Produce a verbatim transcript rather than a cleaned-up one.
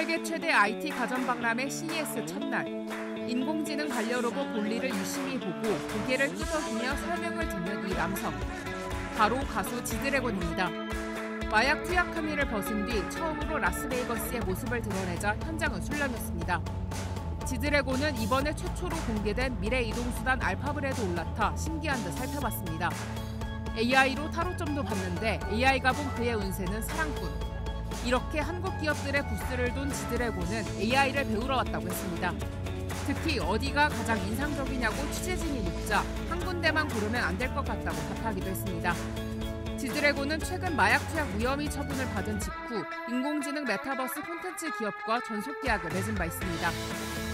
세계 최대 아이티 가전 박람회 씨이에스 첫날. 인공지능 반려로봇 볼리를 유심히 보고 고개를 끄덕이며 설명을 듣는 이 남성. 바로 가수 지드래곤입니다. 마약 투약 혐의를 벗은 뒤 처음으로 라스베이거스의 모습을 드러내자 현장은 술렁였습니다. 지드래곤은 이번에 최초로 공개된 미래 이동수단 알파블에도 올라타 신기한 듯 살펴봤습니다. 에이아이로 타로점도 봤는데 에이아이가 본 그의 운세는 사랑꾼. 이렇게 한국 기업들의 부스를 돈 지드래곤은 에이아이를 배우러 왔다고 했습니다. 특히 어디가 가장 인상적이냐고 취재진이 묻자 한 군데만 고르면 안 될 것 같다고 답하기도 했습니다. 지드래곤은 최근 마약 투약 무혐의 처분을 받은 직후 인공지능 메타버스 콘텐츠 기업과 전속 계약을 맺은 바 있습니다.